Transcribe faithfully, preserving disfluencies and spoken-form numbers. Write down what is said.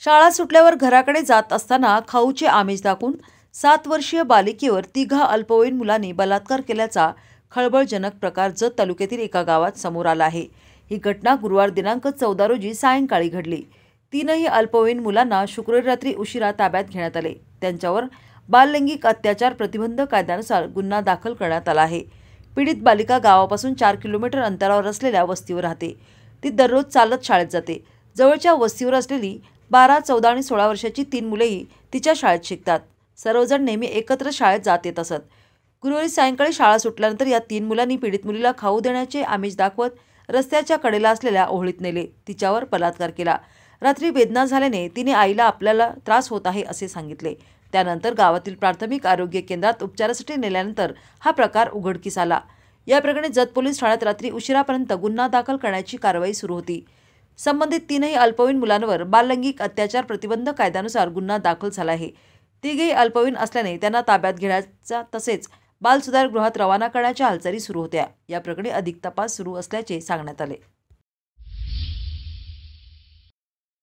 शाळा सुटल्यावर घराकडे जात असताना खाऊचे आमिष दाखवून सात वर्षीय बालिकेवर तिघा अल्पवयीन मुलांनी बलात्कार केल्याचा खळबळजनक प्रकार जत तालुक्यातील एका गावात समोर आला आहे। ही घटना गुरुवार दिनांक चौदा रोजी सायंकाळी घडली। तीनही अल्पवयीन मुलांना शुक्रवारी रात्री उशिरा ताब्यात घेण्यात आले। त्यांच्यावर बाललैंगिक अत्याचार प्रतिबंध कायद्यानुसार गुन्हा दाखल करण्यात आला आहे। पीडित बालिका गावापासून चार किलोमीटर अंतरावर असलेल्या वस्तीवर राहते। ती दररोज चालत शाळेत जाते। जवळच्या वस्तीवर असलेली बारा, चौदा आणि सोळा वर्षाची तीन मुलेही तिच्या शाळेत शिकतात। सर्वजण नेहमी एकत्र शाळेत जात येत असत। गुरुवारी सायंकाळी शाळा सुटल्यानंतर या तीन मुलांनी पीडित मुलीला खाऊ देण्याचे आमिष दाखवत रस्त्याच्या कडेला असलेल्या ओहळीत नेले। तिच्यावर बलात्कार केला। रात्री वेदना झाल्याने तिने आईला आपल्याला त्रास होत आहे असे सांगितले। त्यानंतर गावातील प्राथमिक आरोग्य केंद्रात उपचारासाठी नेल्यानंतर हा प्रकार उघडकीस आला। या प्रकरणी जत पोलीस ठाण्यात रात्री उशिरापर्यंत गुन्हा दाखल करण्याची कारवाई सुरू होती। संबंधित तीनही अल्पवयीन मुलांवर बाललैंगिक अत्याचार प्रतिबंध कायद्यानुसार गुन्हा दाखल झाला आहे। तिघेही अल्पवयीन असल्याने त्यांना ताब्यात घेण्याचा तसेच बालसुधारगृहात रवाना करण्याच्या हालचाली सुरू होत्या। या प्रकरणी अधिक तपास सुरू असल्याचे सांगण्यात आले।